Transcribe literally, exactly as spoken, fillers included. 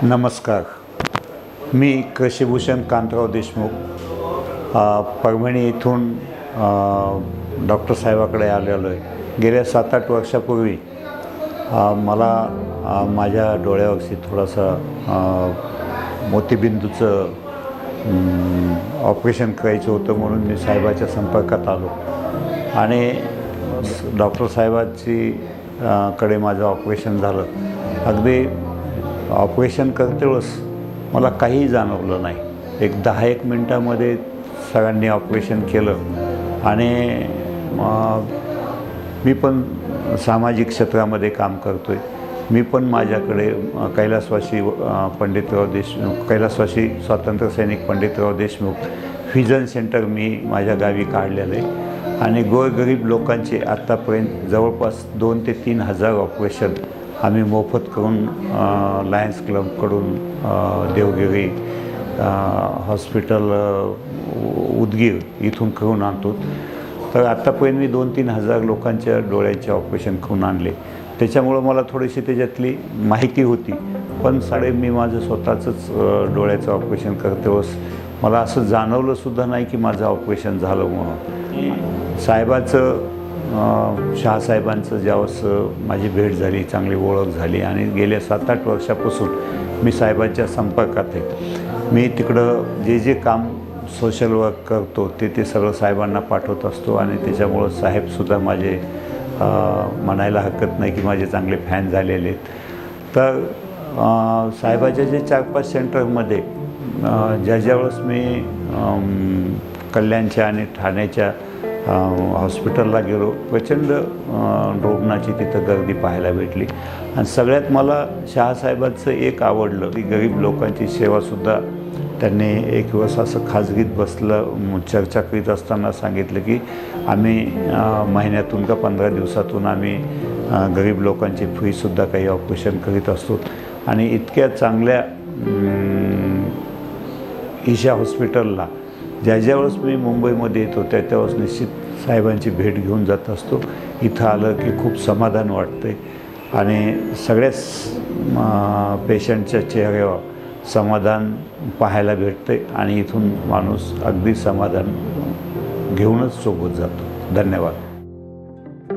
नमस्कार. मी कृषिभूषण कांतराव देशमुख परभणी येथून डॉक्टर साहेबाकडे आलेलो आहे. गेल्या सात आठ वर्षापूर्वी मला माझ्या डोळ्यावरती थोडासा मोतीबिंदूचं ऑपरेशन करायचं होतं, म्हणून मी साहेबाच्या संपर्कात आलो आणि डॉक्टर साहेबाची कडे माझं ऑपरेशन झालं. अगदी ऑपरेशन करते वेळेस मला काहीही जाणवलं नाही. एक दहा एक मिनटामध्ये सगळ्यांनी ऑपरेशन केलं आणि मी पण सामाजिक क्षेत्रामध्ये काम करतो आहे. मी पण माझ्याकडे कैलासवासी पंडितराव देशमुख कैलासवासी स्वातंत्र्य सैनिक पंडितराव देशमुख व्हिजन सेंटर मी माझ्या गावी काढलेलं आहे आणि गोरगरीब लोकांचे आत्तापर्यंत जवळपास दोन ते तीन हजार ऑपरेशन आम्ही मोफत करून लायन्स क्लबकडून देवगिरी हॉस्पिटल उदगीर इथून करून आणतो. तर आत्तापर्यंत मी दोन तीन हजार लोकांच्या डोळ्यांचे ऑपरेशन करून आणले. त्याच्यामुळं मला थोडीशी त्याच्यातली माहिती होती, पण साडे मी माझं स्वतःचंच डोळ्याचं ऑपरेशन करते वेळेस मला असं जाणवलंसुद्धा नाही की माझं ऑपरेशन झालं म्हणून. साहेबाचं शहासाहेबांचं ज्यावेळेस माझी भेट झाली, चांगली ओळख झाली आणि गेल्या सात आठ वर्षापासून मी साहेबांच्या संपर्कात आहे. मी तिकडं जे जे काम सोशल वर्क करतो ते ते सगळं साहेबांना पाठवत असतो आणि त्याच्यामुळं साहेबसुद्धा माझे म्हणायला हरकत नाही की माझे चांगले फॅन झालेले आहेत. तर साहेबाच्या जे चार पाच सेंटरमध्ये ज्या ज्यावेळेस मी कल्याणच्या आणि ठाण्याच्या हॉस्पिटलला गेलो, प्रचंड रुग्णाची तिथं गर्दी पाहायला भेटली आणि सगळ्यात मला शहासाहेबांचं एक आवडलं की गरीब लोकांची सेवासुद्धा त्यांनी एक दिवस असं खाजगीत बसलं चर्चा करीत असताना सांगितलं की आम्ही महिन्यातून का पंधरा दिवसातून आम्ही गरीब लोकांची फ्रीसुद्धा काही ऑपरेशन करीत असतो आणि इतक्या चांगल्या ईशा हॉस्पिटलला ज्या ज्यावेळेस मी मुंबईमध्ये येतो त्या त्यावेळेस निश्चित साहेबांची भेट घेऊन जात असतो. इथं आलं की खूप समाधान वाटतं आहे आणि सगळ्याच पेशंटच्या चेहऱ्यावर समाधान पाहायला भेटतं आहे आणि इथून माणूस अगदी समाधान घेऊनच सोबत जातो. धन्यवाद.